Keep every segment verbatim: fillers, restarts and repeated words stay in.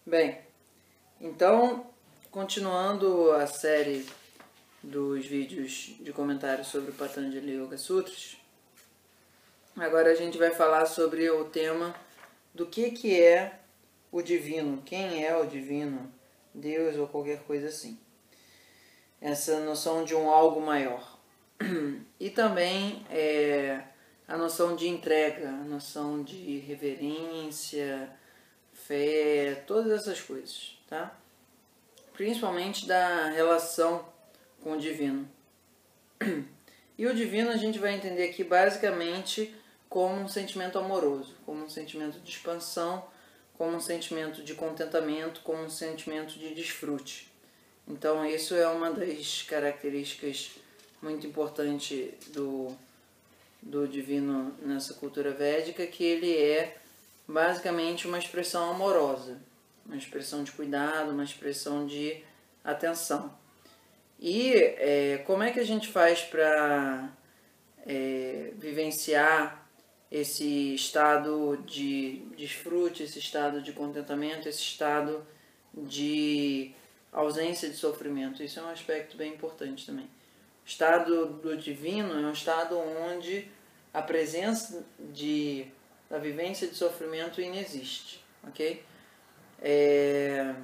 Bem, então, continuando a série dos vídeos de comentários sobre o Patanjali Yoga Sutras, agora a gente vai falar sobre o tema do que, que é o divino, quem é o divino, Deus ou qualquer coisa assim. Essa noção de um algo maior. E também é, a noção de entrega, a noção de reverência, fé, todas essas coisas, tá? Principalmente da relação com o divino. E o divino a gente vai entender aqui basicamente como um sentimento amoroso, como um sentimento de expansão, como um sentimento de contentamento, como um sentimento de desfrute. Então isso é uma das características muito importantes do, do divino nessa cultura védica, que ele é basicamente uma expressão amorosa, uma expressão de cuidado, uma expressão de atenção. E é, como é que a gente faz para é, vivenciar esse estado de desfrute, esse estado de contentamento, esse estado de ausência de sofrimento? Isso é um aspecto bem importante também. O estado do divino é um estado onde a presença de, da vivência de sofrimento inexiste, ok? É...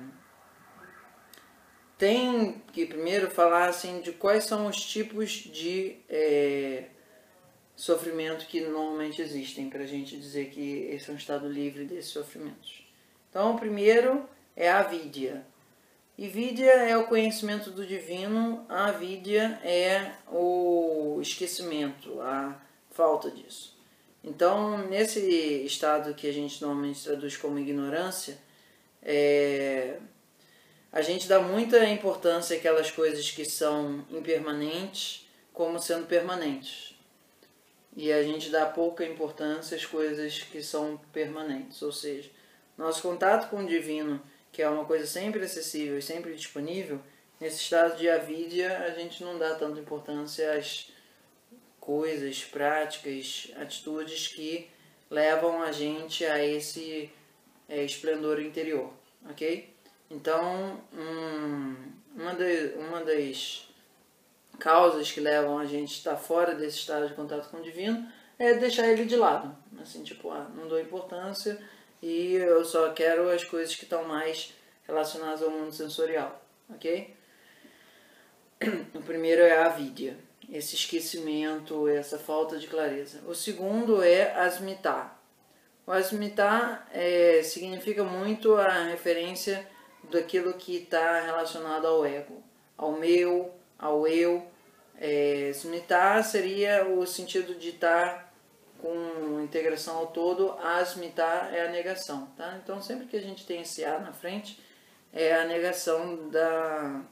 Tem que primeiro falar assim, de quais são os tipos de é, sofrimento que normalmente existem, para a gente dizer que esse é um estado livre desses sofrimentos. Então, o primeiro é a avidya. E vidya é o conhecimento do divino, a avidya é o esquecimento, a falta disso. Então, nesse estado que a gente normalmente traduz como ignorância, é... a gente dá muita importância àquelas coisas que são impermanentes como sendo permanentes. E a gente dá pouca importância às coisas que são permanentes. Ou seja, nosso contato com o divino, que é uma coisa sempre acessível e sempre disponível, nesse estado de avidya a gente não dá tanta importância às coisas, práticas, atitudes que levam a gente a esse é, esplendor interior, ok? Então, um, uma, de, uma das causas que levam a gente a estar fora desse estado de contato com o divino é deixar ele de lado. Assim, tipo, ah, não dou importância e eu só quero as coisas que estão mais relacionadas ao mundo sensorial, ok? O primeiro é a avidya, esse esquecimento, essa falta de clareza. O segundo é asmita. O asmita é, significa muito a referência daquilo que está relacionado ao ego, ao meu, ao eu. É, asmita seria o sentido de estar com integração ao todo, asmita é a negação. Tá? Então, sempre que a gente tem esse A na frente, é a negação da,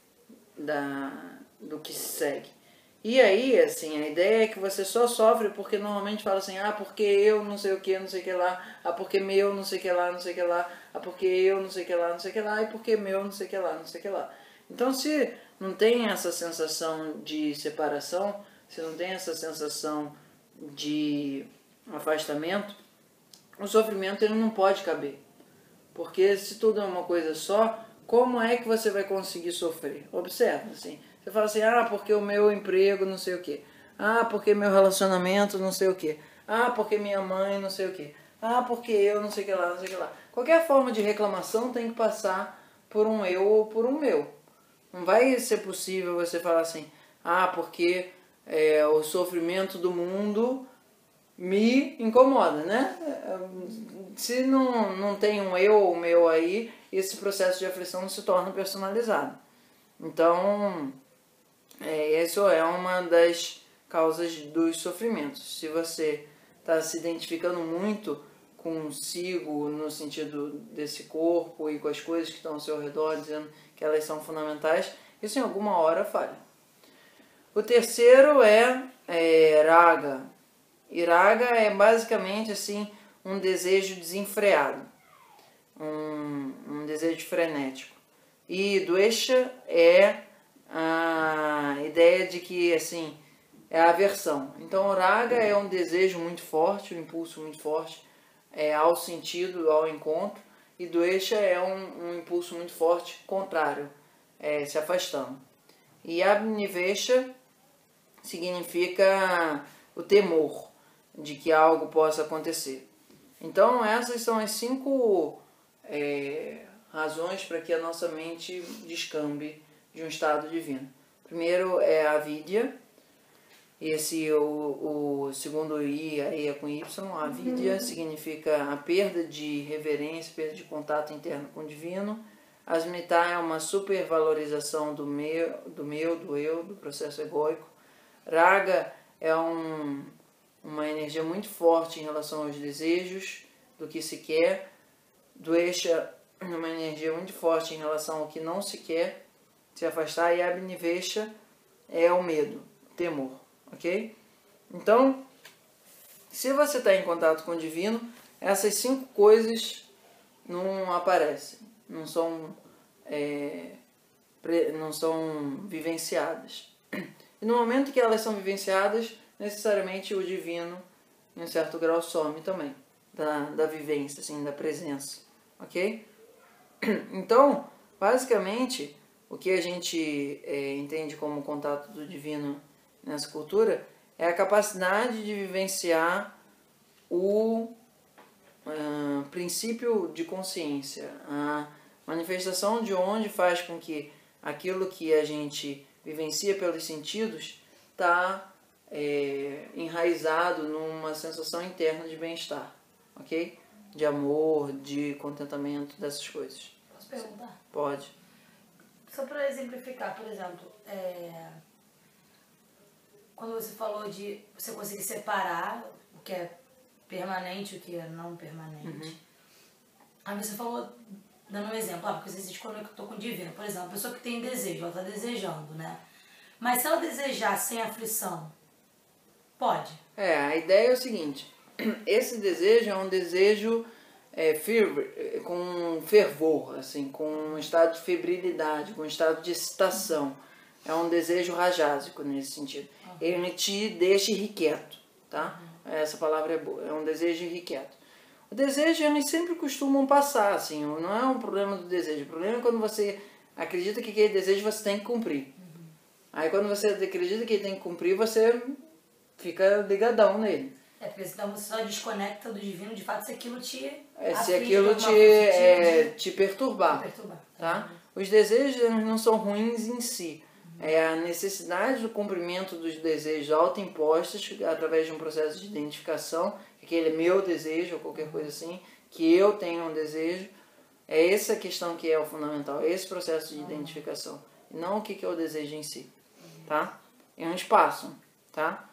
da, do que se segue. E aí, assim, a ideia é que você só sofre porque normalmente fala assim, ah, porque eu não sei o que, não sei o que lá, ah, porque meu não sei o que lá, não sei o que lá, ah, porque eu não sei o que lá, não sei o que lá, e porque meu não sei o que lá, não sei o que lá. Então, se não tem essa sensação de separação, se não tem essa sensação de afastamento, o sofrimento ele não pode caber. Porque se tudo é uma coisa só, como é que você vai conseguir sofrer? Observa, assim. Você fala assim, ah, porque o meu emprego não sei o quê. Ah, porque meu relacionamento não sei o quê. Ah, porque minha mãe não sei o quê. Ah, porque eu não sei o que lá, não sei o que lá. Qualquer forma de reclamação tem que passar por um eu ou por um meu. Não vai ser possível você falar assim, ah, porque é, o sofrimento do mundo me incomoda, né? Se não, não tem um eu ou meu aí, esse processo de aflição se torna personalizado. Então, é, isso é uma das causas dos sofrimentos. Se você está se identificando muito consigo no sentido desse corpo e com as coisas que estão ao seu redor, dizendo que elas são fundamentais, isso em alguma hora falha. O terceiro é, é raga. E raga é basicamente assim um desejo desenfreado, um, um desejo frenético. E dvesha é a ideia de que assim é a aversão. Então o raga é um desejo muito forte, um impulso muito forte é, ao sentido, ao encontro, e Dvesha é um, um impulso muito forte, contrário, é, se afastando. E Abhinivesha significa o temor de que algo possa acontecer. Então essas são as cinco é, razões para que a nossa mente descambe de um estado divino. Primeiro é a avidya, esse o, o segundo I, a E é com Y, a avidya significa a perda de reverência, perda de contato interno com o divino. Asmita é uma supervalorização do meu, do meu, do eu, do processo egóico. Raga é um, uma energia muito forte em relação aos desejos, do que se quer. Dvesha é uma energia muito forte em relação ao que não se quer, se afastar. E Abhinivesha é o medo, o temor, ok? Então, se você está em contato com o divino, essas cinco coisas não aparecem, não são, é, não são vivenciadas. E no momento que elas são vivenciadas, necessariamente o divino, em um certo grau, some também da, da vivência, assim, da presença, ok? Então, basicamente, o que a gente é, entende como contato do divino nessa cultura é a capacidade de vivenciar o uh, princípio de consciência, a manifestação de onde faz com que aquilo que a gente vivencia pelos sentidos está é, enraizado numa sensação interna de bem-estar, ok? De amor, de contentamento, dessas coisas. Posso perguntar? Pode. Só para exemplificar, por exemplo, é... quando você falou de você conseguir separar o que é permanente e o que é não permanente, uhum. Aí você falou, dando um exemplo, ah, porque você se conectou com o divino. Por exemplo, a pessoa que tem desejo, ela está desejando, né? Mas se ela desejar sem aflição, pode? É, a ideia é o seguinte, esse desejo é um desejo é, ferv- com fervor, assim, com um estado de febrilidade, com um estado de excitação. É um desejo rajásico nesse sentido. Uhum. Ele te deixa irrequieto, tá? Uhum. Essa palavra é boa, é um desejo irrequieto. O desejo, eles sempre costumam passar, assim, não é um problema do desejo. O problema é quando você acredita que aquele desejo você tem que cumprir. Uhum. Aí quando você acredita que ele tem que cumprir, você fica ligadão nele. É, porque senão você só desconecta do divino, de fato, se aquilo te é, se aquilo te, é, de... te perturbar. Te perturbar. Tá? Uhum. Os desejos não são ruins em si. Uhum. É a necessidade do cumprimento dos desejos autoimpostos através de um processo de identificação, que aquele é meu desejo ou qualquer coisa assim, que eu tenho um desejo. É essa questão que é o fundamental, é esse processo de uhum. identificação. E não o que é o desejo em si. Uhum. Tá? É um espaço. Tá?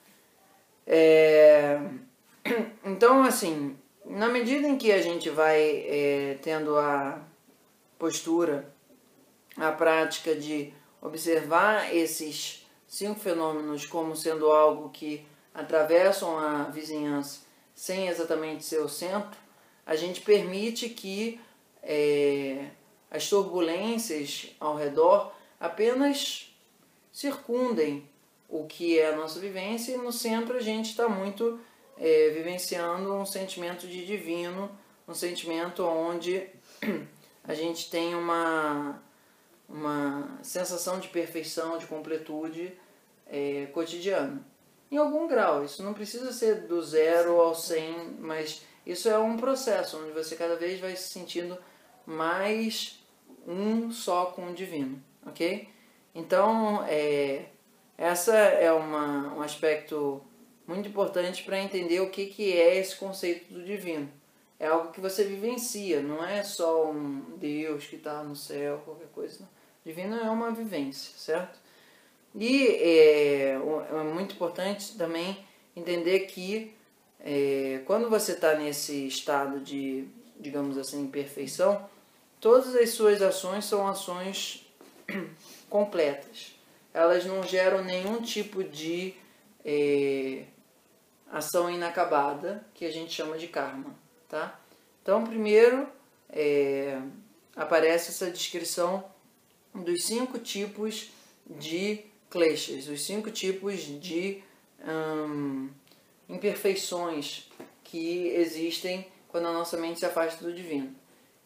É... Então, assim, na medida em que a gente vai é, tendo a postura, a prática de observar esses cinco fenômenos como sendo algo que atravessam a vizinhança sem exatamente ser o centro, a gente permite que é, as turbulências ao redor apenas circundem o que é a nossa vivência, e no centro a gente está muito é, vivenciando um sentimento de divino, um sentimento onde a gente tem uma, uma sensação de perfeição, de completude é, cotidiana. Em algum grau, isso não precisa ser do zero ao cem, mas isso é um processo onde você cada vez vai se sentindo mais um só com o divino, ok? Então, é... Essa é uma, um aspecto muito importante para entender o que, que é esse conceito do divino. É algo que você vivencia, não é só um Deus que está no céu, qualquer coisa. Não. Divino é uma vivência, certo? E é, é muito importante também entender que é, quando você está nesse estado de, digamos assim, perfeição, todas as suas ações são ações completas. Elas não geram nenhum tipo de é, ação inacabada, que a gente chama de karma. Tá? Então, primeiro, é, aparece essa descrição dos cinco tipos de kleshas, os cinco tipos de hum, imperfeições que existem quando a nossa mente se afasta do divino.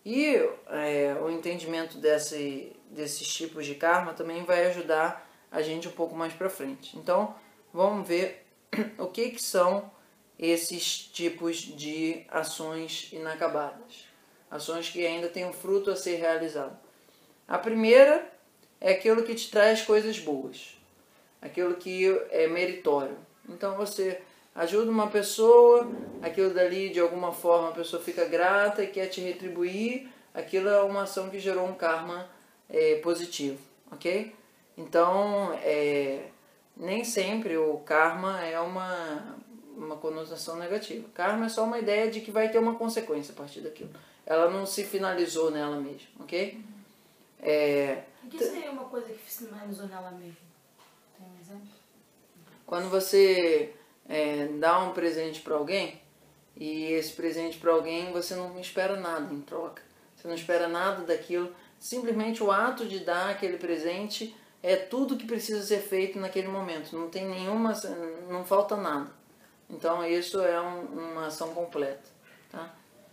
E é, o entendimento desse, desses tipos de karma também vai ajudar a gente um pouco mais para frente. Então, vamos ver o que, que são esses tipos de ações inacabadas. Ações que ainda têm um fruto a ser realizado. A primeira é aquilo que te traz coisas boas. Aquilo que é meritório. Então, você ajuda uma pessoa, aquilo dali de alguma forma a pessoa fica grata e quer te retribuir, aquilo é uma ação que gerou um karma é, positivo, ok? Então, é, nem sempre o karma é uma, uma conotação negativa. Karma é só uma ideia de que vai ter uma consequência a partir daquilo. Ela não se finalizou nela mesma, ok? É, o que seria uma coisa que se finalizou nela mesma? Tem um exemplo? Quando você é, dá um presente para alguém e esse presente para alguém você não espera nada em troca. Você não espera nada daquilo. Simplesmente o ato de dar aquele presente é tudo que precisa ser feito naquele momento. Não tem nenhuma, não falta nada. Então isso é um, uma ação completa, tá?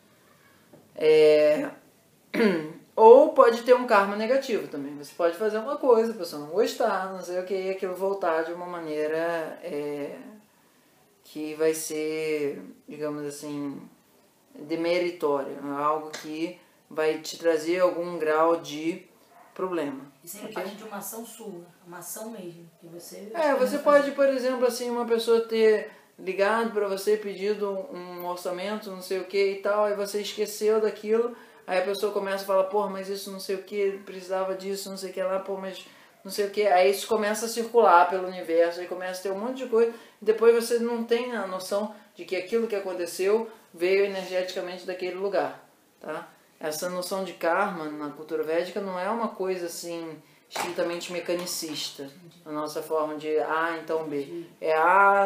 É... Ou pode ter um karma negativo também. Você pode fazer uma coisa, a pessoa não gostar, não sei o que, e aquilo voltar de uma maneira é, que vai ser, digamos assim, demeritória. Algo que vai te trazer algum grau de problema. Isso é parte de uma ação sua, uma ação mesmo. Que você é, você pode, por exemplo, assim, uma pessoa ter ligado para você, pedido um orçamento, não sei o que e tal, e você esqueceu daquilo. Aí a pessoa começa a falar, pô, mas isso não sei o que, precisava disso, não sei o que lá, pô, mas não sei o que. Aí isso começa a circular pelo universo, aí começa a ter um monte de coisa. E depois você não tem a noção de que aquilo que aconteceu veio energeticamente daquele lugar, tá? Essa noção de karma na cultura védica não é uma coisa assim, estritamente mecanicista, a nossa forma de A, então B. É A,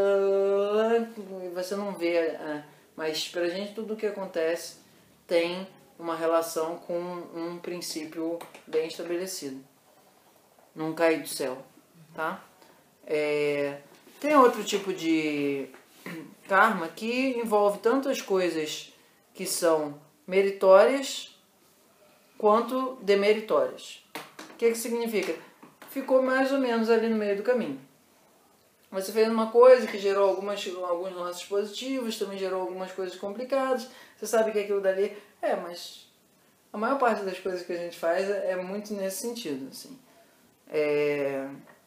e você não vê, mas pra gente tudo o que acontece tem uma relação com um princípio bem estabelecido. Não cair do céu, tá? É, tem outro tipo de karma que envolve tanto as coisas que são meritórias quanto demeritórias. O que que significa? Ficou mais ou menos ali no meio do caminho. Você fez uma coisa que gerou algumas, alguns lances positivos, também gerou algumas coisas complicadas. Você sabe que aquilo dali... É, mas a maior parte das coisas que a gente faz é, é muito nesse sentido, assim. É...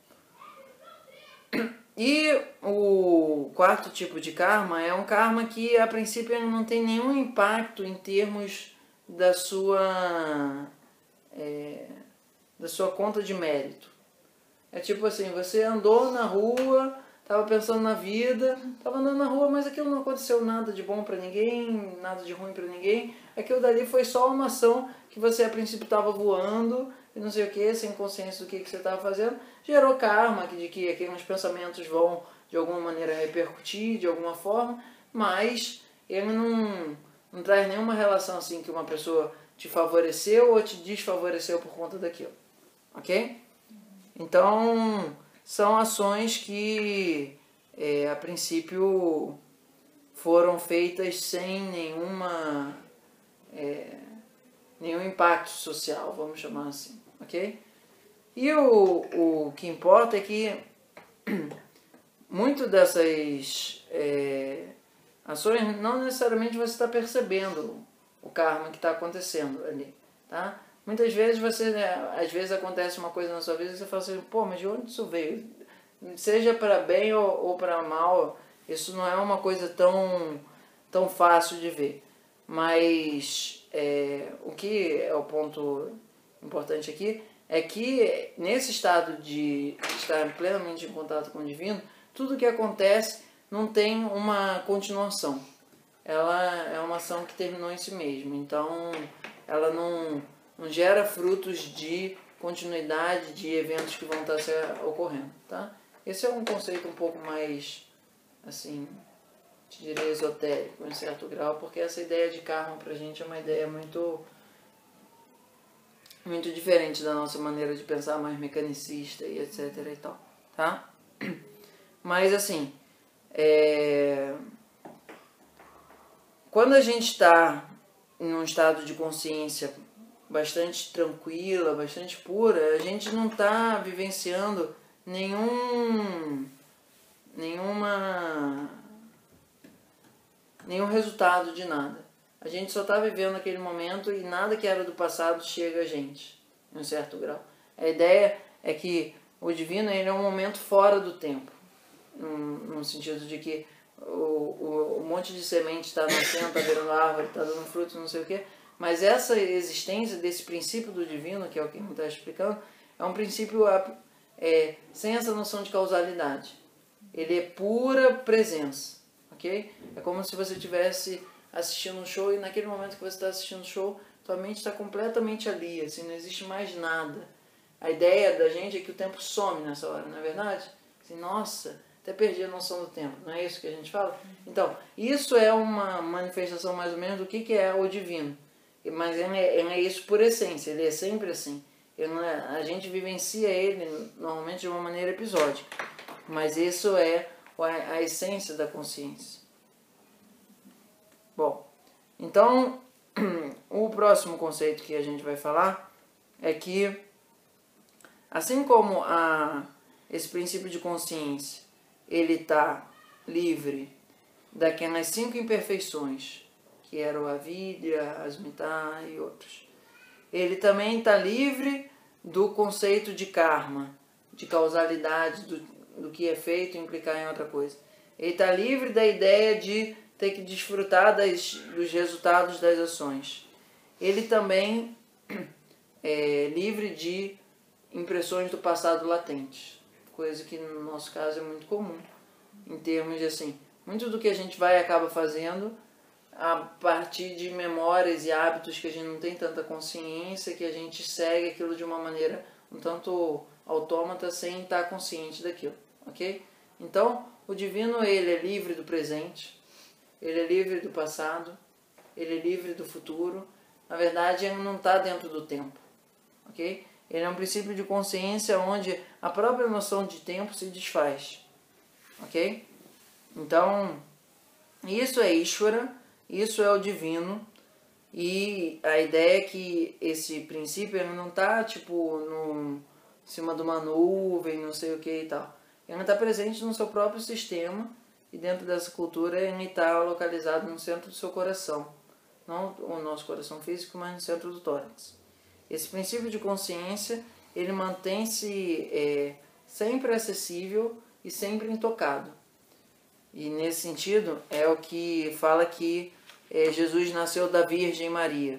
E o quarto tipo de karma é um karma que, a princípio, ele não tem nenhum impacto em termos da sua, é, da sua conta de mérito. É tipo assim, você andou na rua, estava pensando na vida, estava andando na rua, mas aquilo não aconteceu nada de bom para ninguém, nada de ruim para ninguém. Aquilo dali foi só uma ação que você, a princípio, estava voando, e não sei o que, sem consciência do que, que você estava fazendo, gerou karma, de que aqueles pensamentos vão, de alguma maneira, repercutir, de alguma forma, mas ele não, não traz nenhuma relação assim que uma pessoa te favoreceu ou te desfavoreceu por conta daquilo, ok? Então, são ações que, é, a princípio, foram feitas sem nenhuma, é, nenhum impacto social, vamos chamar assim, ok? E o, o que importa é que muito dessas é, ações, não necessariamente você está percebendo o karma que está acontecendo ali, tá? Muitas vezes você, né, às vezes acontece uma coisa na sua vida e você fala assim, pô, mas de onde isso veio? Seja para bem ou, ou para mal, isso não é uma coisa tão, tão fácil de ver. Mas é, o que é o ponto importante aqui é que nesse estado de estar plenamente em contato com o divino, tudo que acontece não tem uma continuação. Ela é uma ação que terminou em si mesma. Então, ela não, não gera frutos de continuidade de eventos que vão estar se ocorrendo, tá? Esse é um conceito um pouco mais, assim, te diria esotérico, em certo grau, porque essa ideia de karma pra gente é uma ideia muito, muito diferente da nossa maneira de pensar, mais mecanicista e etc e tal, tá? Mas, assim, é... quando a gente está em um estado de consciência bastante tranquila, bastante pura, a gente não está vivenciando nenhum, nenhuma, nenhum resultado de nada. A gente só está vivendo aquele momento e nada que era do passado chega a gente, em um certo grau. A ideia é que o divino ele é um momento fora do tempo, no sentido de que o, o, o monte de semente está nascendo, está virando árvore, está dando fruto, não sei o quê. Mas essa existência desse princípio do divino, que é o que ele está explicando, é um princípio é, sem essa noção de causalidade. Ele é pura presença, ok? É como se você estivesse assistindo um show e naquele momento que você está assistindo o show, tua mente está completamente ali, assim, não existe mais nada. A ideia da gente é que o tempo some nessa hora, não é verdade? Assim, nossa, até perdi a noção do tempo, não é isso que a gente fala? Então, isso é uma manifestação mais ou menos do que, que é o divino. Mas ele é, ele é isso por essência, ele é sempre assim. Ele não é, a gente vivencia ele normalmente de uma maneira episódica, mas isso é a, a essência da consciência. Bom, então o próximo conceito que a gente vai falar é que, assim como a, esse princípio de consciência ele está livre daquelas cinco imperfeições, que era o avidya, asmita e outros. Ele também está livre do conceito de karma, de causalidade, do, do que é feito implicar em outra coisa. Ele está livre da ideia de ter que desfrutar das, dos resultados das ações. Ele também é livre de impressões do passado latentes, coisa que no nosso caso é muito comum, em termos de assim, muito do que a gente vai e acaba fazendo a partir de memórias e hábitos que a gente não tem tanta consciência, que a gente segue aquilo de uma maneira um tanto autômata sem estar consciente daquilo, ok? Então, o divino ele é livre do presente, ele é livre do passado, ele é livre do futuro. Na verdade, ele não está dentro do tempo, ok? Ele é um princípio de consciência onde a própria noção de tempo se desfaz, ok? Então, isso é Ishvara, isso é o divino, e a ideia é que esse princípio ele não está tipo no, em cima de uma nuvem, não sei o que e tal. Ele está presente no seu próprio sistema e dentro dessa cultura ele está localizado no centro do seu coração. Não o nosso coração físico, mas no centro do tórax. Esse princípio de consciência ele mantém-se é, sempre acessível e sempre intocado. E nesse sentido é o que fala que é, Jesus nasceu da Virgem Maria.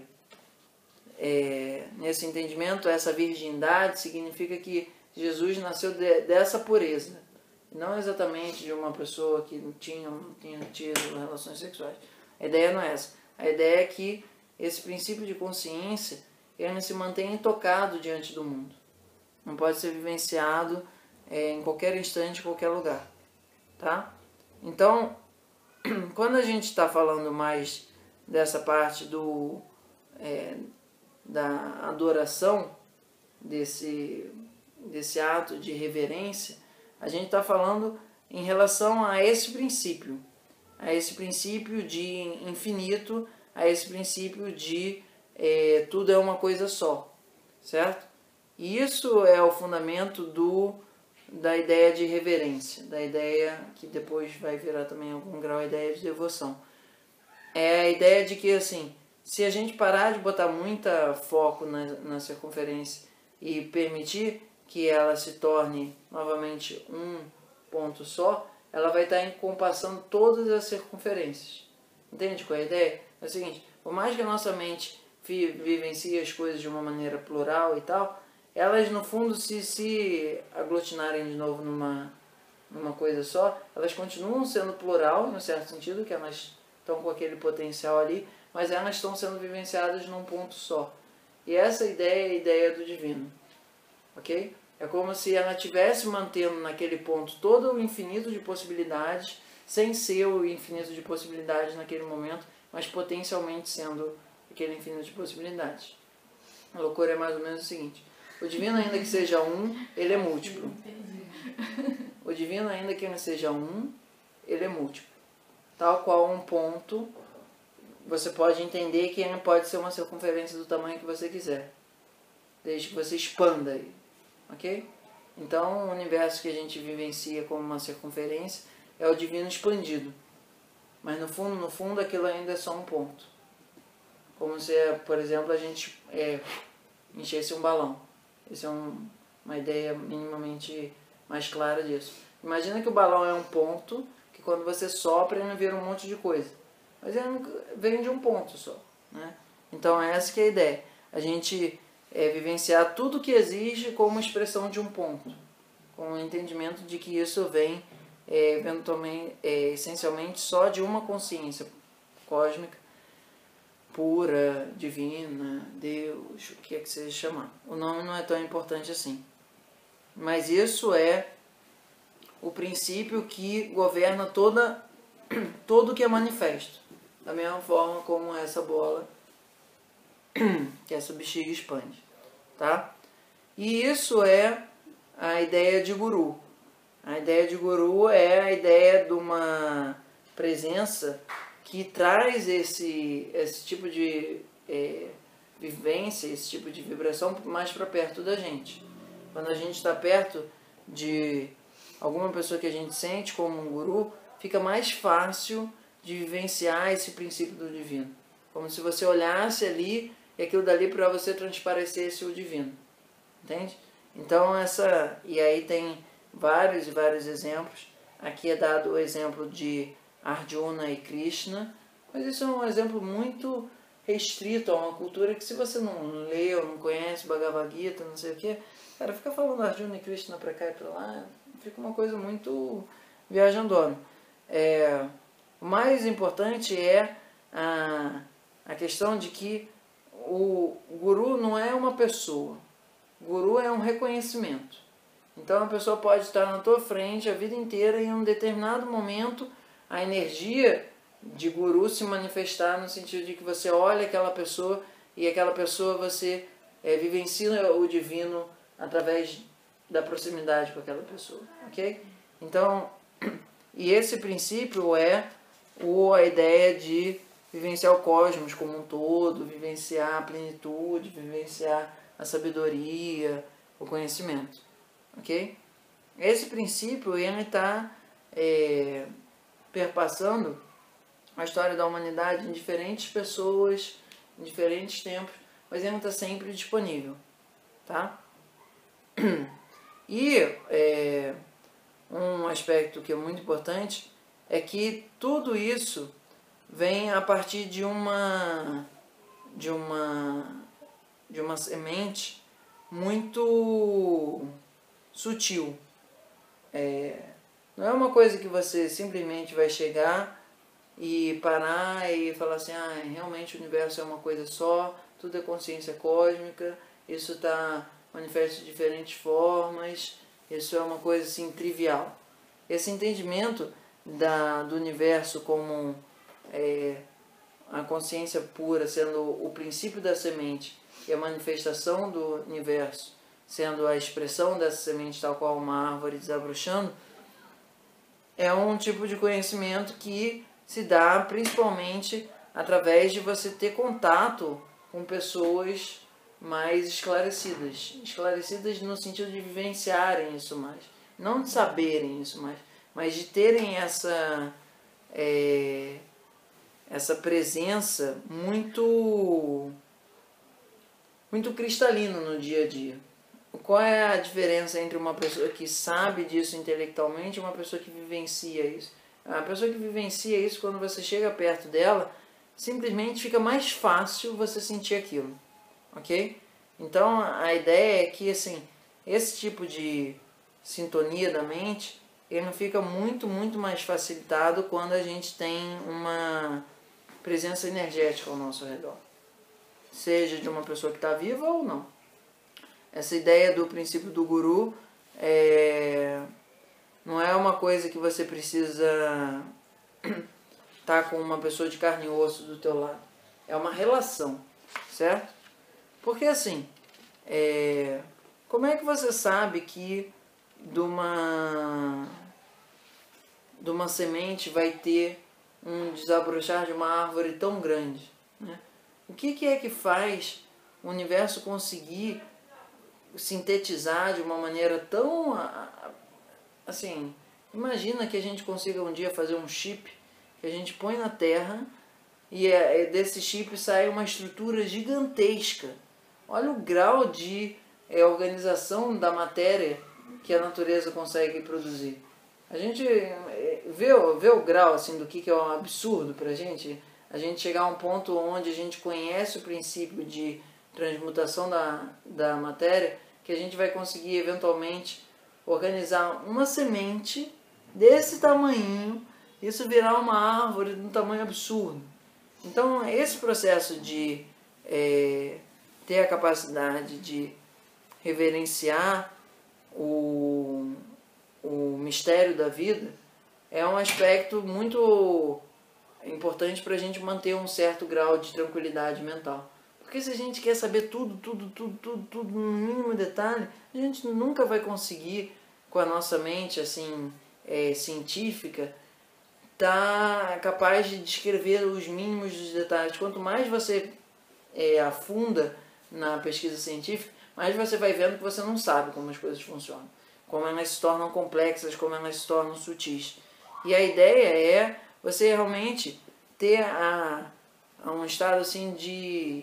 É, nesse entendimento, essa virgindade significa que Jesus nasceu de, dessa pureza. Não exatamente de uma pessoa que não tinha, não tinha tido relações sexuais. A ideia não é essa. A ideia é que esse princípio de consciência ele se mantém intocado diante do mundo. Não pode ser vivenciado é, em qualquer instante, em qualquer lugar. Tá? Então, quando a gente está falando mais dessa parte do, é, da adoração, desse, desse ato de reverência, a gente está falando em relação a esse princípio, a esse princípio de infinito, a esse princípio de é, tudo é uma coisa só, certo? E isso é o fundamento do, da ideia de reverência, da ideia que depois vai virar também em algum grau a ideia de devoção. É a ideia de que, assim, se a gente parar de botar muita foco na, na circunferência e permitir que ela se torne novamente um ponto só, ela vai estar encompassando todas as circunferências. Entende qual é a ideia? É o seguinte, por mais que a nossa mente vivencie as coisas de uma maneira plural e tal, elas no fundo se, se aglutinarem de novo numa, numa coisa só, elas continuam sendo plural, no certo sentido, que elas estão com aquele potencial ali, mas elas estão sendo vivenciadas num ponto só. E essa ideia é a ideia do divino. Ok? É como se ela estivesse mantendo naquele ponto todo o infinito de possibilidades, sem ser o infinito de possibilidades naquele momento, mas potencialmente sendo aquele infinito de possibilidades. A loucura é mais ou menos o seguinte: o divino, ainda que seja um, ele é múltiplo. O divino, ainda que ele seja um, ele é múltiplo. Tal qual um ponto você pode entender que ele pode ser uma circunferência do tamanho que você quiser, desde que você expanda ele, ok? Então, o universo que a gente vivencia como uma circunferência é o divino expandido, mas no fundo, no fundo, aquilo ainda é só um ponto. Como se, por exemplo, a gente é, enchesse um balão. Essa é um, uma ideia minimamente mais clara disso. Imagina que o balão é um ponto, que quando você sopra ele vira um monte de coisa. Mas ele vem de um ponto só, né? Então essa que é a ideia. A gente é, vivenciar tudo que existe como expressão de um ponto. Com o entendimento de que isso vem é, eventualmente, é, essencialmente só de uma consciência cósmica, pura, divina, Deus, o que é que seja chamar. O nome não é tão importante assim. Mas isso é o princípio que governa toda, todo o que é manifesto. Da mesma forma como essa bola, que essa bexiga expande. Tá? E isso é a ideia de guru. A ideia de guru é a ideia de uma presença que traz esse, esse tipo de é, vivência, esse tipo de vibração mais para perto da gente. Quando a gente está perto de alguma pessoa que a gente sente como um guru, fica mais fácil de vivenciar esse princípio do divino. Como se você olhasse ali e aquilo dali para você transparecesse o divino. Entende? Então essa... E aí tem vários e vários exemplos. Aqui é dado o exemplo de Arjuna e Krishna, mas isso é um exemplo muito restrito a uma cultura que, se você não leu, não conhece Bhagavad Gita, não sei o que, cara, fica falando Arjuna e Krishna pra cá e pra lá, fica uma coisa muito viajandona. É, o mais importante é a, a questão de que o guru não é uma pessoa, o guru é um reconhecimento. Então a pessoa pode estar na tua frente a vida inteira e em um determinado momento a energia de guru se manifestar no sentido de que você olha aquela pessoa e aquela pessoa você é, vivencia o divino através da proximidade com aquela pessoa, ok? Então, e esse princípio é o, a ideia de vivenciar o cosmos como um todo, vivenciar a plenitude, vivenciar a sabedoria, o conhecimento, ok? Esse princípio ele está é, perpassando a história da humanidade em diferentes pessoas, em diferentes tempos, mas ele está sempre disponível, tá? E é, um aspecto que é muito importante é que tudo isso vem a partir de uma de uma de uma semente muito sutil. É, não é uma coisa que você simplesmente vai chegar e parar e falar assim, ah, realmente o universo é uma coisa só, tudo é consciência cósmica, isso está manifesto de diferentes formas, isso é uma coisa assim trivial. Esse entendimento da, do universo como é, a consciência pura sendo o princípio da semente e a manifestação do universo sendo a expressão dessa semente tal qual uma árvore desabrochando, é um tipo de conhecimento que se dá principalmente através de você ter contato com pessoas mais esclarecidas. Esclarecidas no sentido de vivenciarem isso mais. Não de saberem isso mais, mas de terem essa, é, essa presença muito, muito cristalina no dia a dia. Qual é a diferença entre uma pessoa que sabe disso intelectualmente e uma pessoa que vivencia isso? A pessoa que vivencia isso, quando você chega perto dela, simplesmente fica mais fácil você sentir aquilo, ok? Então a ideia é que assim, esse tipo de sintonia da mente, ele fica muito, muito mais facilitado quando a gente tem uma presença energética ao nosso redor. Seja de uma pessoa que está viva ou não. Essa ideia do princípio do guru é, não é uma coisa que você precisa estar com uma pessoa de carne e osso do teu lado. É uma relação, certo? Porque assim, é, como é que você sabe que de uma, de uma semente vai ter um desabrochar de uma árvore tão grande, né? O que, que é que faz o universo conseguir sintetizar de uma maneira tão... assim, imagina que a gente consiga um dia fazer um chip que a gente põe na Terra e é, desse chip sai uma estrutura gigantesca. Olha o grau de é, organização da matéria que a natureza consegue produzir. A gente vê, vê o grau assim, do que, que é um absurdo para a gente, a gente chegar a um ponto onde a gente conhece o princípio de transmutação da, da matéria, que a gente vai conseguir eventualmente organizar uma semente desse tamanho, isso virar uma árvore de um tamanho absurdo. Então, esse processo de é, ter a capacidade de reverenciar o, o mistério da vida é um aspecto muito importante para a gente manter um certo grau de tranquilidade mental. Porque se a gente quer saber tudo, tudo, tudo, tudo, tudo no mínimo detalhe, a gente nunca vai conseguir, com a nossa mente assim, é, científica, tá capaz de descrever os mínimos dos detalhes. Quanto mais você é, afunda na pesquisa científica, mais você vai vendo que você não sabe como as coisas funcionam, como elas se tornam complexas, como elas se tornam sutis. E a ideia é você realmente ter a, a um estado assim de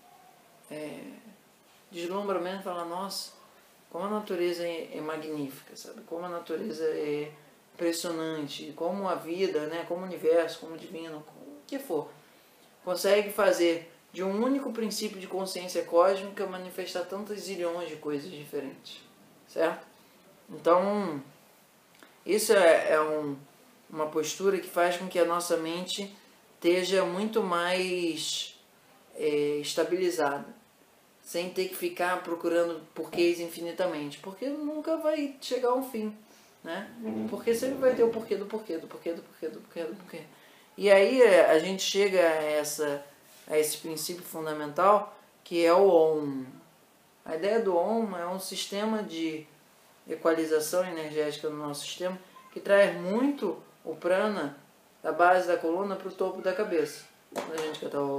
é, deslumbramento, falar, nossa, como a natureza é, é magnífica, sabe? Como a natureza é impressionante, como a vida, né, como o universo, como o divino, como o que for, consegue fazer de um único princípio de consciência cósmica manifestar tantas zilhões de coisas diferentes, certo? Então, isso é, é um, uma postura que faz com que a nossa mente esteja muito mais é, estabilizada, sem ter que ficar procurando porquês infinitamente, porque nunca vai chegar a um fim, né? Porque sempre vai ter o porquê do porquê, do porquê, do porquê, do porquê, do porquê. E aí a gente chega a, essa, a esse princípio fundamental, que é o Om. A ideia do Om é um sistema de equalização energética no nosso sistema, que traz muito o prana da base da coluna para o topo da cabeça. Quando a gente canta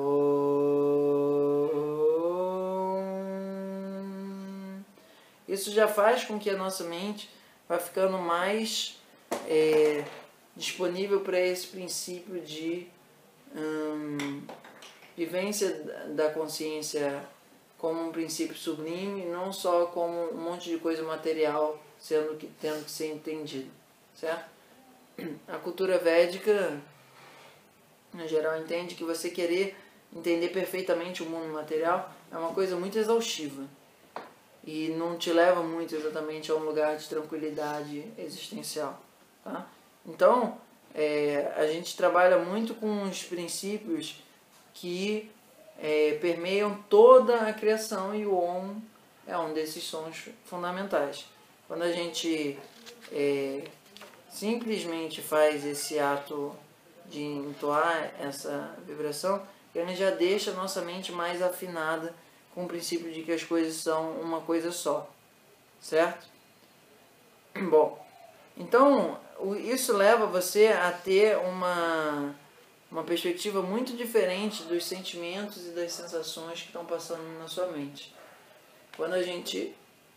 Om, isso já faz com que a nossa mente vá ficando mais é, disponível para esse princípio de hum, vivência da consciência como um princípio sublime, não só como um monte de coisa material sendo que, tendo que ser entendido, certo? A cultura védica, no geral, entende que você querer entender perfeitamente o mundo material é uma coisa muito exaustiva e não te leva muito exatamente a um lugar de tranquilidade existencial, tá? Então, é, a gente trabalha muito com os princípios que é, permeiam toda a criação, e o Om é um desses sons fundamentais. Quando a gente é, simplesmente faz esse ato de entoar essa vibração, ele já deixa a nossa mente mais afinada com o princípio de que as coisas são uma coisa só, certo? Bom, então isso leva você a ter uma, uma perspectiva muito diferente dos sentimentos e das sensações que estão passando na sua mente. Quando a gente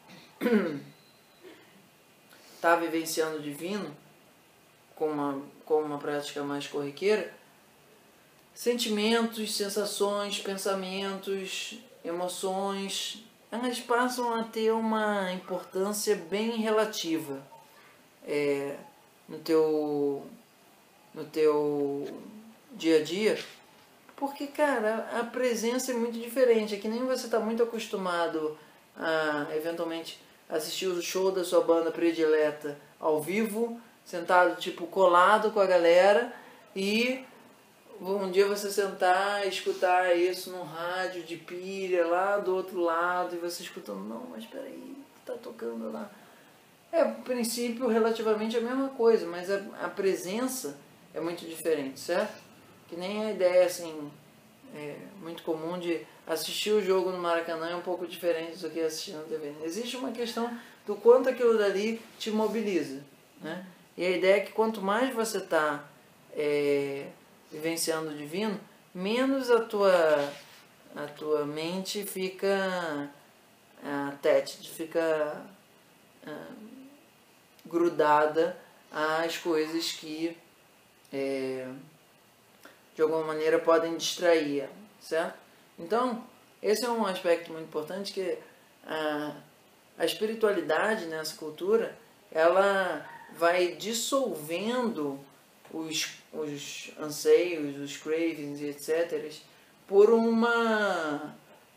está vivenciando o divino com uma, com uma prática mais corriqueira, sentimentos, sensações, pensamentos, emoções, elas passam a ter uma importância bem relativa é, no teu, no teu dia a dia, porque, cara, a presença é muito diferente. É que nem você está muito acostumado a, eventualmente, assistir o show da sua banda predileta ao vivo, sentado, tipo, colado com a galera, e um dia você sentar e escutar isso num rádio de pilha lá do outro lado, e você escutando, não, mas peraí, tá tocando lá. É, a princípio, relativamente a mesma coisa, mas a, a presença é muito diferente, certo? Que nem a ideia, assim, é, muito comum de assistir o jogo no Maracanã é um pouco diferente do que assistir na T V. Existe uma questão do quanto aquilo dali te mobiliza, né? E a ideia é que quanto mais você está é, vivenciando o divino, menos a tua, a tua mente fica uh, tétida, fica uh, grudada às coisas que é, de alguma maneira podem distrair, certo? Então, esse é um aspecto muito importante, que a, a espiritualidade nessa cultura, ela vai dissolvendo os, os anseios, os cravings e etcétera, por uma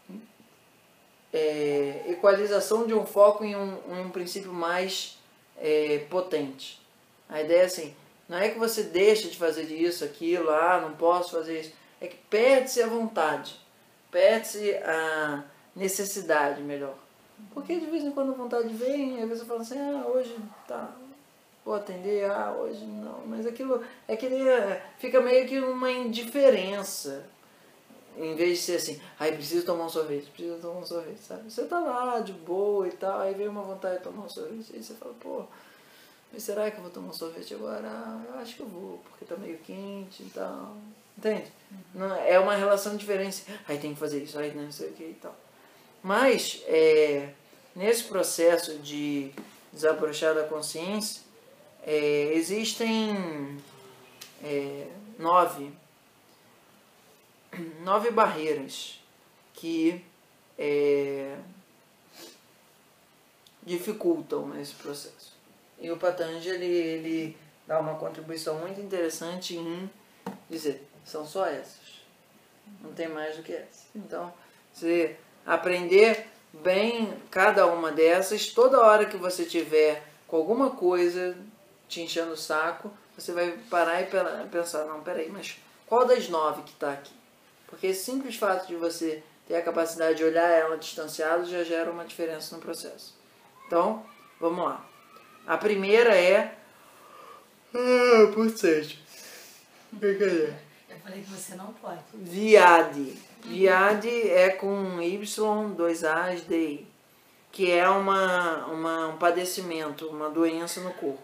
é, equalização de um foco em um, um princípio mais é, potente. A ideia é assim, não é que você deixa de fazer isso, aquilo, ah, não posso fazer isso. É que perde-se a vontade, perde-se a necessidade, melhor. Porque de vez em quando a vontade vem, aí você fala assim, ah, hoje tá, vou atender, ah, hoje não. Mas aquilo, é que fica meio que uma indiferença. Em vez de ser assim, ai, preciso tomar um sorvete, preciso tomar um sorvete, sabe? Você tá lá, de boa e tal, aí vem uma vontade de tomar um sorvete, aí você fala, pô, mas será que eu vou tomar um sorvete agora? Ah, eu acho que eu vou, porque tá meio quente e tal. Entende? Uhum. Não, é uma relação diferente. Aí tem que fazer isso, aí não sei o que e tal. Mas, é, nesse processo de desabrochar da consciência, é, existem é, nove, nove barreiras que é, dificultam esse processo. E o Patanjali, ele dá uma contribuição muito interessante em dizer, são só essas. Não tem mais do que essas. Então, você aprender bem cada uma dessas, toda hora que você tiver com alguma coisa te enchendo o saco, você vai parar e pensar, não, peraí, mas qual das nove que está aqui? Porque esse simples fato de você ter a capacidade de olhar ela distanciado já gera uma diferença no processo. Então, vamos lá. A primeira é... Ah, por seja. Eu falei que você não pode. Viade. Viade é com Y, dois A's, D I. Que é uma, uma, um padecimento, uma doença no corpo.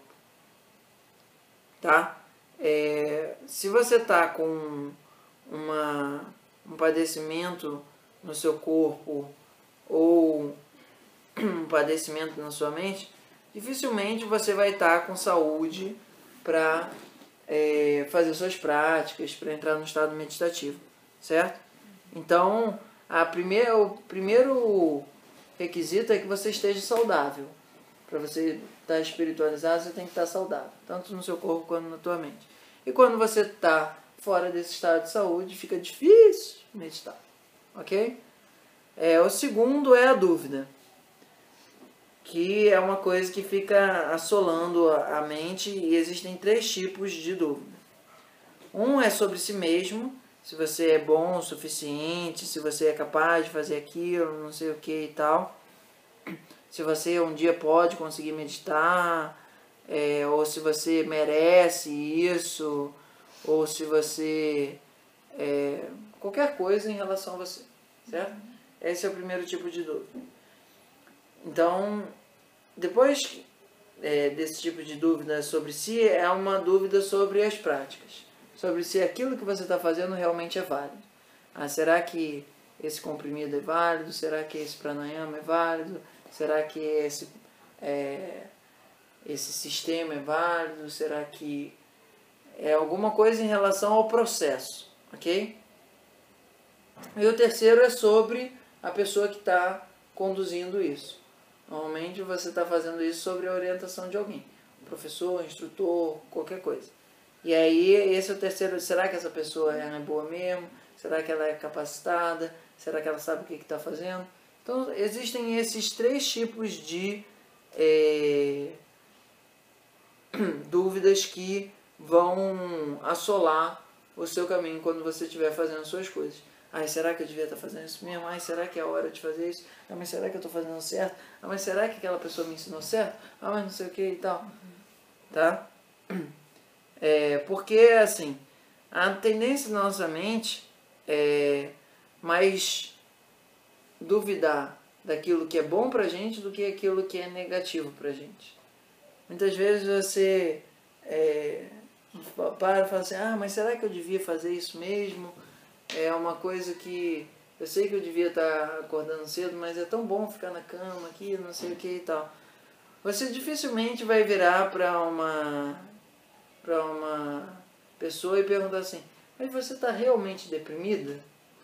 Tá? É, se você tá com uma, um padecimento no seu corpo ou um padecimento na sua mente, dificilmente você vai estar com saúde para é, fazer suas práticas, para entrar no estado meditativo, certo? Então, a primeira, o primeiro requisito é que você esteja saudável. Para você estar espiritualizado, você tem que estar saudável, tanto no seu corpo quanto na tua mente. E quando você está fora desse estado de saúde, fica difícil meditar, ok? É, o segundo é a dúvida, que é uma coisa que fica assolando a mente, e existem três tipos de dúvida. Um é sobre si mesmo, se você é bom o suficiente, se você é capaz de fazer aquilo, não sei o que e tal. Se você um dia pode conseguir meditar, é, ou se você merece isso, ou se você... É, qualquer coisa em relação a você, certo? Esse é o primeiro tipo de dúvida. Então, depois é, desse tipo de dúvida sobre si, é uma dúvida sobre as práticas. Sobre se aquilo que você está fazendo realmente é válido. Ah, será que esse comprimido é válido? Será que esse pranayama é válido? Será que esse, é, esse sistema é válido? Será que é alguma coisa em relação ao processo? Ok? E o terceiro é sobre a pessoa que está conduzindo isso. Normalmente você está fazendo isso sobre a orientação de alguém. Professor, instrutor, qualquer coisa. E aí esse é o terceiro. Será que essa pessoa é boa mesmo? Será que ela é capacitada? Será que ela sabe o que está fazendo? Então existem esses três tipos de é, dúvidas que vão assolar o seu caminho quando você estiver fazendo suas coisas. Ai, será que eu devia estar fazendo isso mesmo? Ai, será que é a hora de fazer isso? Ah, mas será que eu estou fazendo certo? Ah, mas será que aquela pessoa me ensinou certo? Ah, mas não sei o que e tal. Tá? É, porque, assim, a tendência da nossa mente é mais duvidar daquilo que é bom pra gente do que aquilo que é negativo pra gente. Muitas vezes você é, para e fala assim, ah, mas será que eu devia fazer isso mesmo? É uma coisa que eu sei que eu devia estar acordando cedo, mas é tão bom ficar na cama aqui, não sei o que e tal. Você dificilmente vai virar para uma, para uma pessoa e perguntar assim, mas você está realmente deprimida?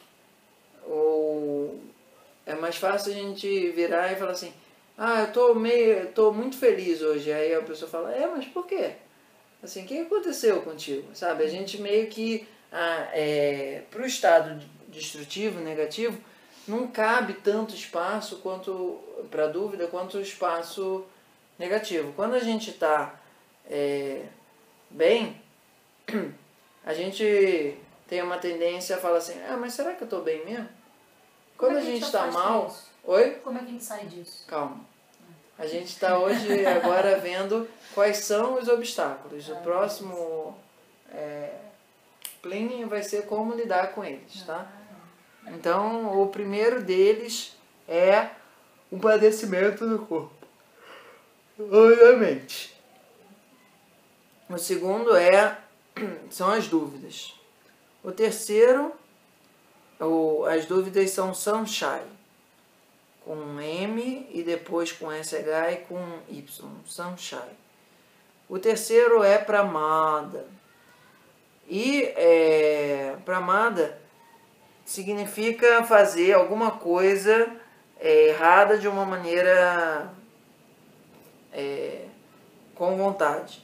Ou é mais fácil a gente virar e falar assim, ah, eu tô meio, tô muito feliz hoje. Aí a pessoa fala, é, mas por quê? Assim, o que aconteceu contigo? Sabe, a gente meio que, ah, é, pro estado destrutivo, negativo, não cabe tanto espaço quanto para dúvida quanto o espaço negativo. Quando a gente está é, bem, a gente tem uma tendência a falar assim, ah, mas será que eu estou bem mesmo? Quando Como é a que a gente gente está afasta mal... isso? Oi? Como é que a gente sai disso? Calma. A gente está hoje agora vendo quais são os obstáculos. O próximo é, Pliny vai ser como lidar com eles, tá? Então, o primeiro deles é o padecimento do corpo, obviamente. O segundo é são as dúvidas. O terceiro, o, as dúvidas são sunshine, com M e depois com S H e com Y, sunshine. O terceiro é pramada. E é, pramada significa fazer alguma coisa é, errada de uma maneira é, com vontade.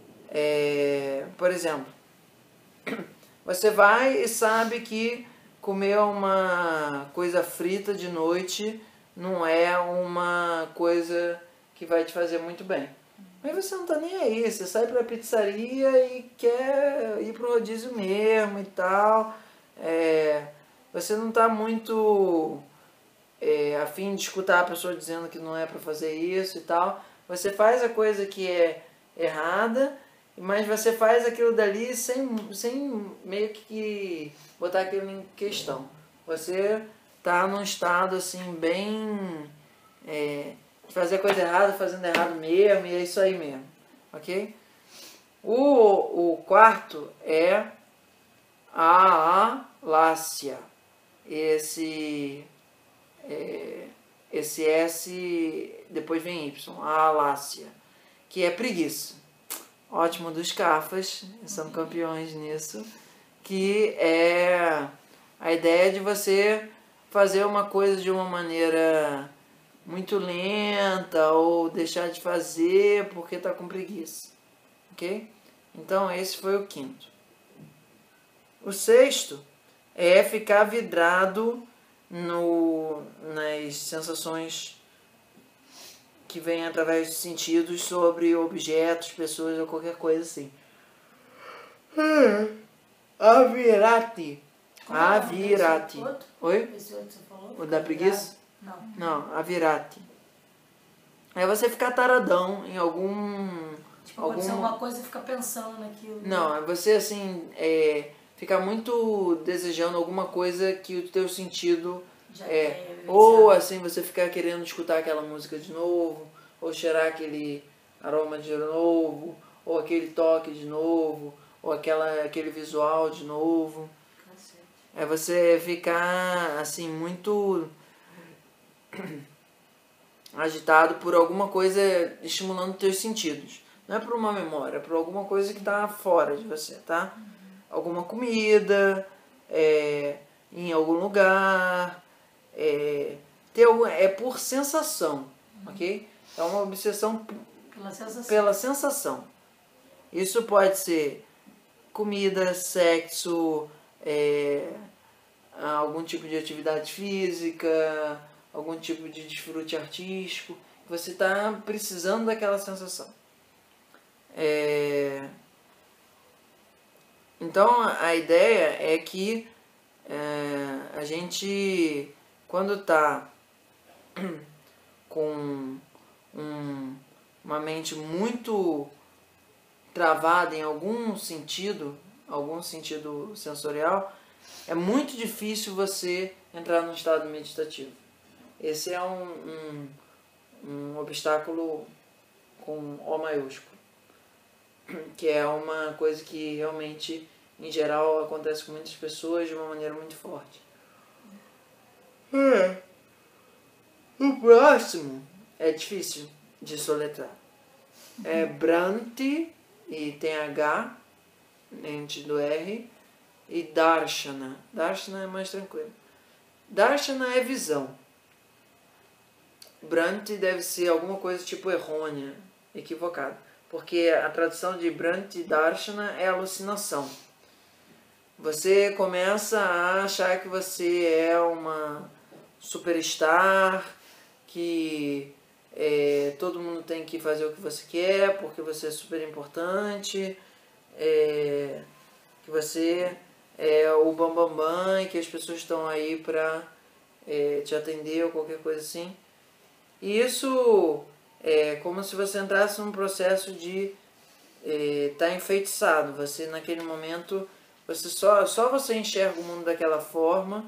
É, por exemplo, você vai e sabe que comer uma coisa frita de noite não é uma coisa que vai te fazer muito bem. Mas você não tá nem aí, você sai pra pizzaria e quer ir pro rodízio mesmo e tal. É, você não tá muito é, a fim de escutar a pessoa dizendo que não é pra fazer isso e tal. Você faz a coisa que é errada, mas você faz aquilo dali sem, sem meio que botar aquilo em questão. Você tá num estado assim bem... É, de fazer a coisa errada, fazendo errado mesmo, e é isso aí mesmo, ok? O, o quarto é a alácia. Esse, é, esse S, depois vem Y, a alácia, que é preguiça. Ótimo dos Cafas, são campeões nisso, que é a ideia de você fazer uma coisa de uma maneira muito lenta ou deixar de fazer porque está com preguiça, ok? Então esse foi o quinto. O sexto é ficar vidrado no, nas sensações que vêm através dos sentidos sobre objetos, pessoas ou qualquer coisa assim. Avirati. Avirati. Oi? Esse outro você falou? O da preguiça? Não. Não, avirati. É você ficar taradão em algum... Tipo, algum... acontecer alguma coisa e ficar pensando naquilo. Não, é você assim, é, ficar muito desejando alguma coisa que o teu sentido Já é. tem, Ou sabe? assim, você ficar querendo escutar aquela música de novo, ou cheirar aquele aroma de novo, ou aquele toque de novo, ou aquela, aquele visual de novo. Cacete. É você ficar assim, muito agitado por alguma coisa estimulando teus sentidos. Não é por uma memória, é por alguma coisa que está fora de você, tá? Uhum. Alguma comida, é, em algum lugar, é, ter algum, é por sensação, uhum. Ok? É uma obsessão pela sensação. pela sensação. Isso pode ser comida, sexo, é, algum tipo de atividade física, algum tipo de desfrute artístico. Você está precisando daquela sensação. É... Então a ideia é que é, a gente, quando está com um, uma mente muito travada em algum sentido, algum sentido sensorial, é muito difícil você entrar num estado meditativo. Esse é um, um, um obstáculo com O maiúsculo. que é uma coisa que realmente, em geral, acontece com muitas pessoas de uma maneira muito forte. É. O próximo é difícil de soletrar. É Bhranti, e tem H antes do R, e Darshana. Darshana é mais tranquilo. Darshana é visão. Bhranti deve ser alguma coisa tipo errônea, equivocada. Porque a tradução de Bhranti Darshana é alucinação. Você começa a achar que você é uma superstar, que é, todo mundo tem que fazer o que você quer, porque você é super importante, é, que você é o bambambam bam, bam, e que as pessoas estão aí para é, te atender ou qualquer coisa assim. E isso é como se você entrasse num processo de estar é, tá enfeitiçado. Você, naquele momento, você só, só você enxerga o mundo daquela forma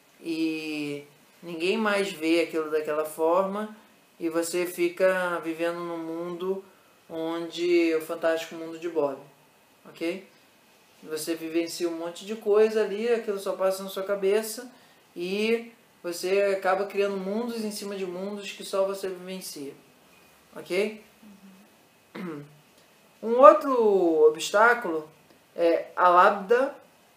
e ninguém mais vê aquilo daquela forma, e você fica vivendo num mundo onde o fantástico mundo de Bob, ok? Você vivencia um monte de coisa ali, aquilo só passa na sua cabeça e você acaba criando mundos em cima de mundos que só você vivencia, ok? Uhum. Um outro obstáculo é a Labda.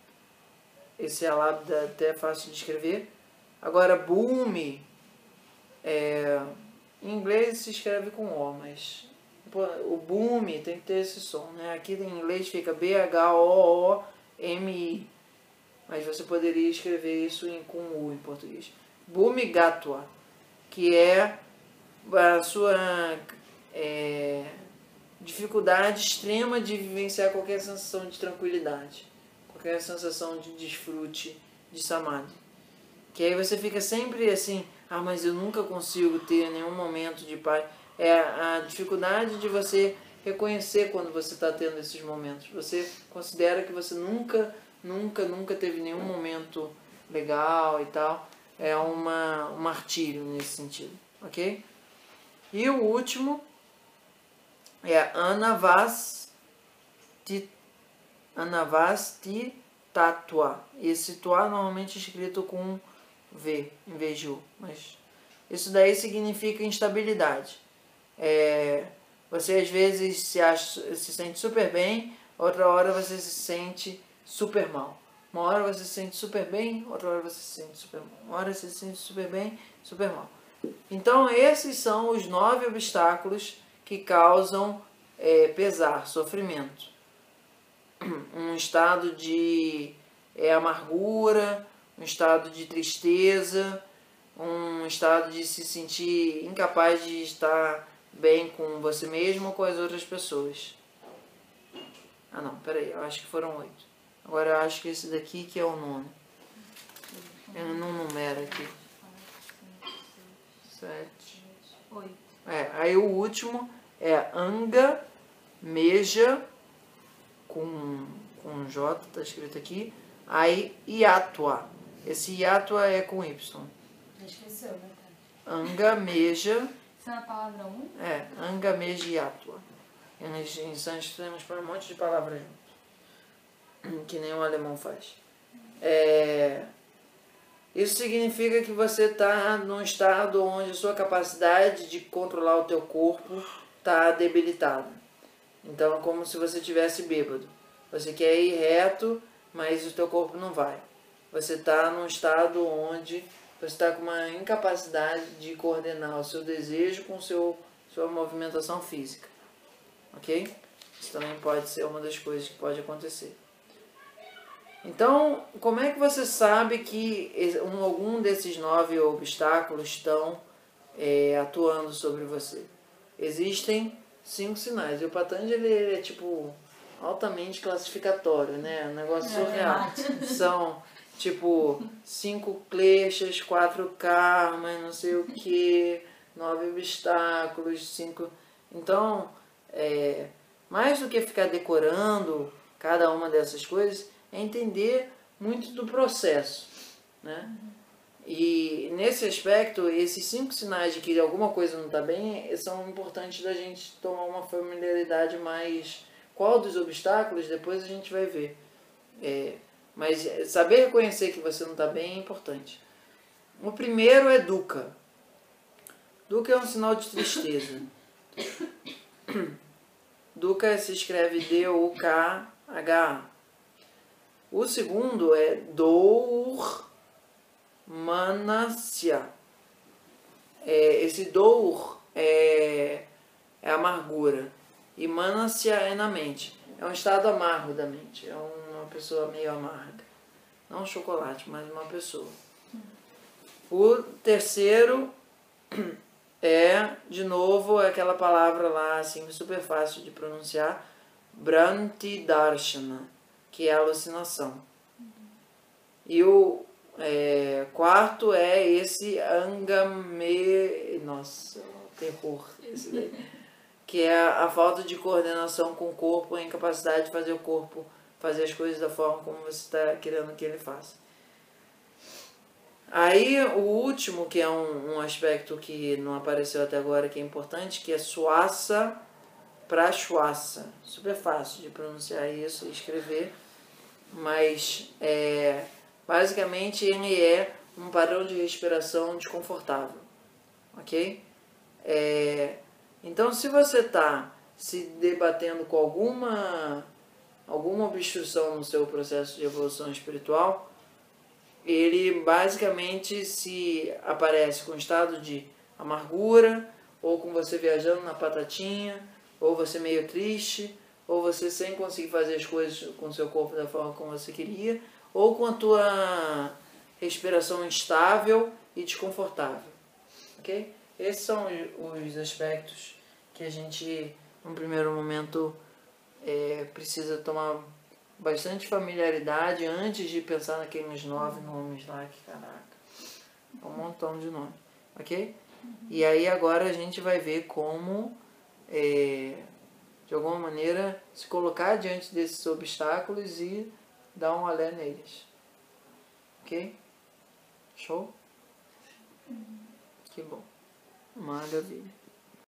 Esse a Labda até é fácil de escrever. Agora, Bhumi, é, em inglês se escreve com O, mas o Bhumi tem que ter esse som, né? Aqui em inglês fica B H O O M I, mas você poderia escrever isso em, com U em português. Bhumi Gatwa, que é a sua é, dificuldade extrema de vivenciar qualquer sensação de tranquilidade, qualquer sensação de desfrute de Samadhi. Que aí você fica sempre assim, ah, mas eu nunca consigo ter nenhum momento de paz. É a dificuldade de você reconhecer quando você está tendo esses momentos. Você considera que você nunca, nunca, nunca teve nenhum momento legal e tal. É uma, um martírio nesse sentido, ok? E o último é Anavasti, Anavasti Tattva. Esse Tua normalmente é escrito com V em vez de U, mas isso daí significa instabilidade. É, você às vezes se, acha, se sente super bem, outra hora você se sente super mal. Uma hora você se sente super bem, outra hora você se sente super mal. Uma hora você se sente super bem, super mal. Então esses são os nove obstáculos que causam é, pesar, sofrimento. Um estado de é, amargura, um estado de tristeza, um estado de se sentir incapaz de estar bem com você mesmo ou com as outras pessoas. Ah não, peraí, eu acho que foram oito. Agora eu acho que esse daqui que é o nono. Eu não numero aqui. Sete. Oito. É, aí o último é Anga, Meja, com, com J, tá escrito aqui. Aí Iatwa. Esse Iatwa é com Y. Já esqueceu, né? Anga, Meja. Isso é na palavra um? É, Anga, Meja e Iatwa. Em sânscrito temos um monte de palavras juntas, que nem o alemão faz. É, isso significa que você está num estado onde a sua capacidade de controlar o teu corpo está debilitada. Então é como se você estivesse bêbado. Você quer ir reto, mas o teu corpo não vai. Você está num estado onde você está com uma incapacidade de coordenar o seu desejo com seu, sua movimentação física. Ok? Isso também pode ser uma das coisas que pode acontecer. Então, como é que você sabe que um, algum desses nove obstáculos estão é, atuando sobre você? Existem cinco sinais. E o Patanjali ele é tipo altamente classificatório, né? Um negócio surreal. São tipo cinco kleshas, quatro karmas, não sei o que, nove obstáculos, cinco. Então, é, mais do que ficar decorando cada uma dessas coisas, é entender muito do processo, né? E nesse aspecto, esses cinco sinais de que alguma coisa não está bem são importantes da gente tomar uma familiaridade mais Qual dos obstáculos, depois a gente vai ver. É, mas saber reconhecer que você não está bem é importante. O primeiro é dukkha. Dukkha é um sinal de tristeza. Dukkha se escreve D U K H A. O segundo é Dour Manasya. É, esse Dour é, é amargura. E Manasya é na mente. É um estado amargo da mente. É uma pessoa meio amarga. Não chocolate, mas uma pessoa. O terceiro é, de novo, aquela palavra lá, assim, super fácil de pronunciar. Bhranti Darshana, que é alucinação. E o é, quarto é esse Angame... Nossa, terror esse daí. Que é a, a falta de coordenação com o corpo, a incapacidade de fazer o corpo fazer as coisas da forma como você está querendo que ele faça. Aí o último, que é um, um aspecto que não apareceu até agora, que é importante, que é Swasa Prashwasa. Super fácil de pronunciar isso e escrever, mas é, basicamente ele é um padrão de respiração desconfortável, ok? É, então, se você está se debatendo com alguma, alguma obstrução no seu processo de evolução espiritual, ele basicamente se aparece com estado de amargura, ou com você viajando na patatinha, ou você meio triste, ou você sem conseguir fazer as coisas com o seu corpo da forma como você queria, ou com a tua respiração instável e desconfortável. Ok? Esses são os aspectos que a gente, no primeiro momento, é, precisa tomar bastante familiaridade antes de pensar naqueles nove nomes lá, que caraca, um montão de nomes, ok? Uhum. E aí agora a gente vai ver como, é, de alguma maneira, se colocar diante desses obstáculos e dar um olé neles, ok? Show? Uhum. Que bom, maravilha.